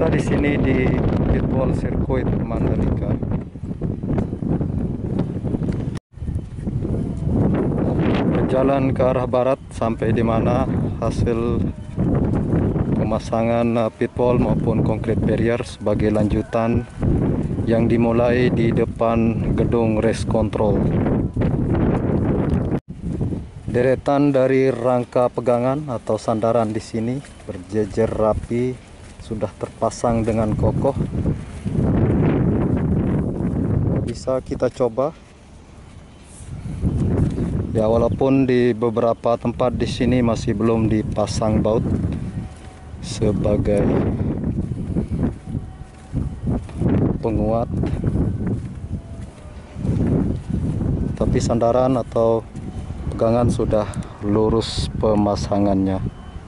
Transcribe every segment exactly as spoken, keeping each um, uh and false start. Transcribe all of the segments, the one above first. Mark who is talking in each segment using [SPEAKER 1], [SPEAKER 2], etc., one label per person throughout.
[SPEAKER 1] Kita di sini di Pitwall Circuit Mandalika. Berjalan ke arah barat sampai di mana hasil pemasangan pitwall maupun concrete barrier sebagai lanjutan yang dimulai di depan gedung race control. Deretan dari rangka pegangan atau sandaran di sini berjejer rapi, sudah terpasang dengan kokoh. Bisa kita coba. Ya, walaupun di beberapa tempat di sini masih belum dipasang baut sebagai penguat, tapi sandaran atau pegangan sudah lurus pemasangannya.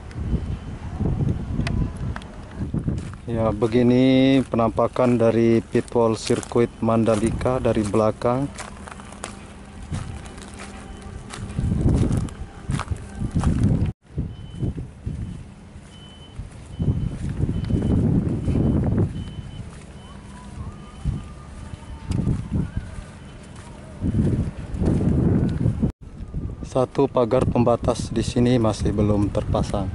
[SPEAKER 1] Ya, begini penampakan dari Pitwall Circuit Mandalika dari belakang. Satu pagar pembatas di sini masih belum terpasang.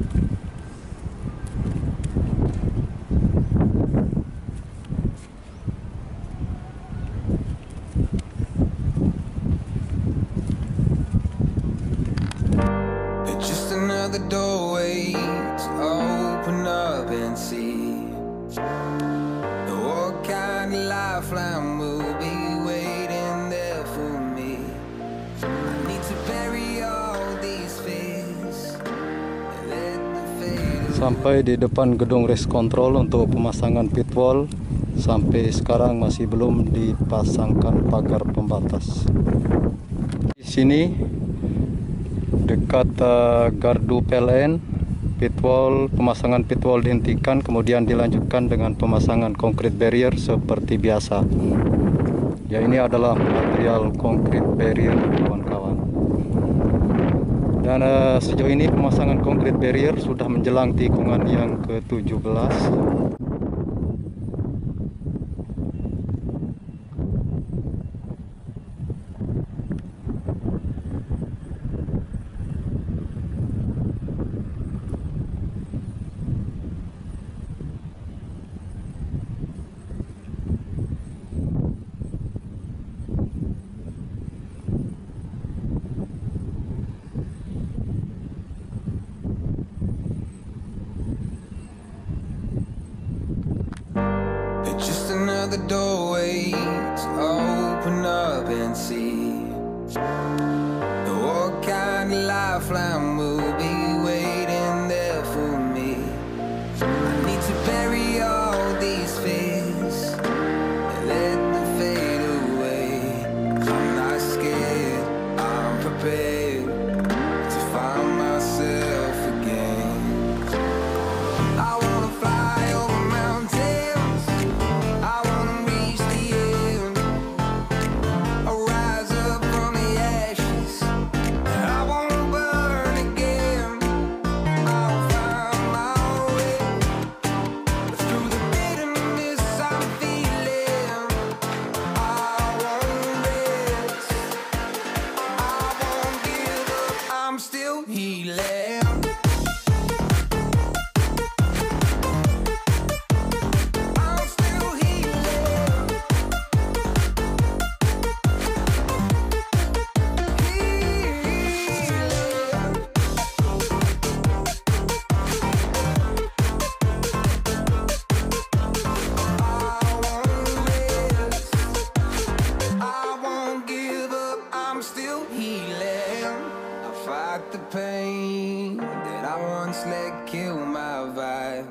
[SPEAKER 2] It's just another doorway to open up and see what kind of lifeline will be waiting there for me. I need to bury all these fears and let the fade.
[SPEAKER 1] Sampai di depan gedung race control untuk pemasangan pitwall. Sampai sekarang masih belum dipasangkan pagar pembatas. Di sini dekat uh, gardu P L N, pitwall, pemasangan pitwall dihentikan, kemudian dilanjutkan dengan pemasangan concrete barrier seperti biasa. Ya, ini adalah material concrete barrier, kawan-kawan. Dan uh, sejauh ini pemasangan concrete barrier sudah menjelang tikungan yang ke tujuh belas.
[SPEAKER 2] Another doorway to open up and see what kind of lifeline will be waiting there for me. I need to bury all these fears and let them fade away. I'm not scared, I'm prepared to find myself again. I wanna fly over mountains, I wanna reach the end, I'll rise up from the ashes, I wanna burn again. I'll find my way through the bitterness I'm feeling. I won't rest, I won't give up, I'm still healing. The pain that I once let kill my vibe,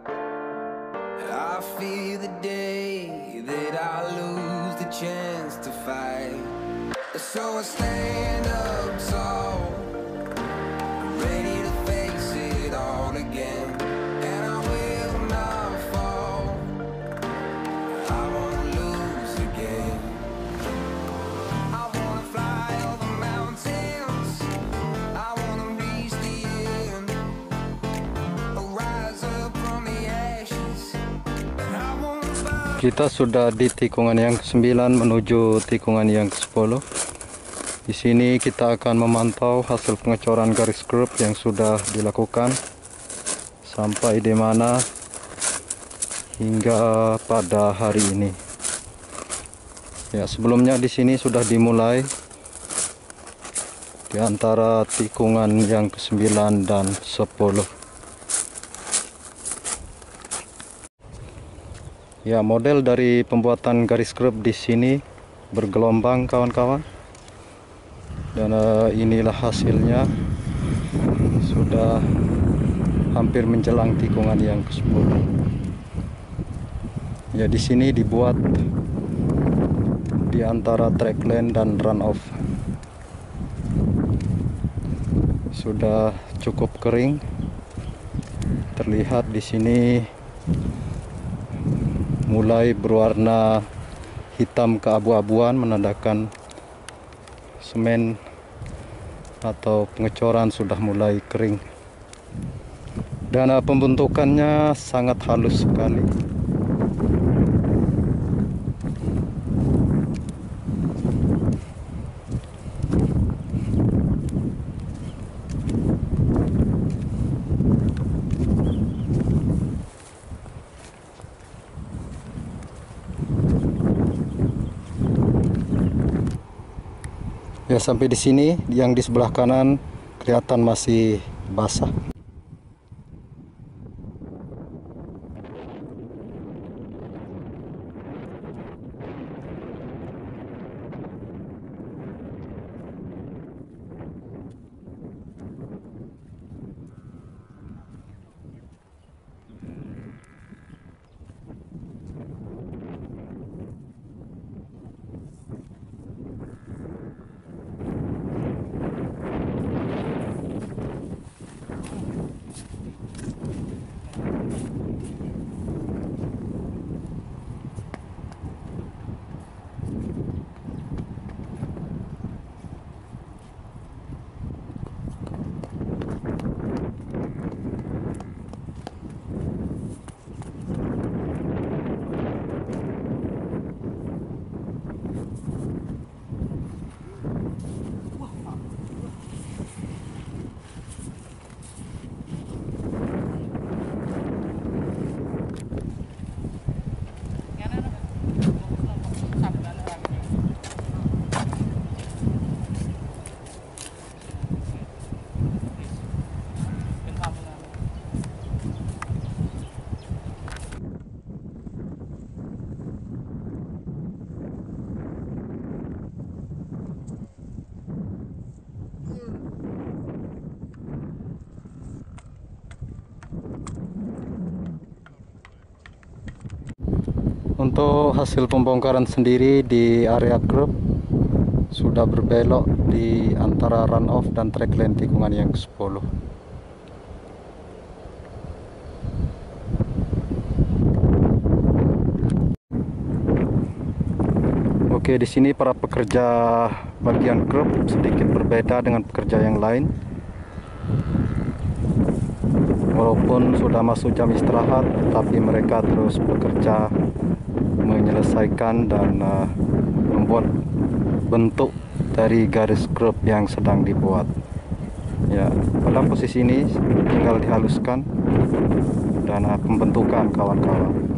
[SPEAKER 2] I fear the day that I lose the chance to fight. So I stand up tall, ready to face it all again, and I will not fall, I won't lose again. I wanna fly over mountains, I wanna reach the end, I'll rise up from the ashes,
[SPEAKER 1] Kita sudah di tikungan yang kesembilan menuju tikungan yang kesepuluh. Di sini kita akan memantau hasil pengecoran garis grup yang sudah dilakukan sampai di mana hingga pada hari ini. Ya, sebelumnya di sini sudah dimulai di antara tikungan yang kesembilan dan sepuluh. Ya, model dari pembuatan garis grup di sini bergelombang kawan-kawan. Dan uh, inilah hasilnya, sudah hampir menjelang tikungan yang kesepuluh. Ya, di sini dibuat di antara track lane dan run off. Sudah cukup kering. Terlihat di sini mulai berwarna hitam keabu-abuan, menandakan semen atau pengecoran sudah mulai kering. Dan uh, pembentukannya sangat halus sekali. Ya, sampai di sini yang di sebelah kanan kelihatan masih basah. Untuk hasil pembongkaran sendiri di area grup sudah berbelok di antara run off dan track lane tikungan yang kesepuluh. Oke, di sini para pekerja bagian grup sedikit berbeda dengan pekerja yang lain. Walaupun sudah masuk jam istirahat, tapi mereka terus bekerja menyelesaikan dan uh, membuat bentuk dari garis grup yang sedang dibuat. Ya, pada posisi ini tinggal dihaluskan dan uh, pembentukan kawan-kawan.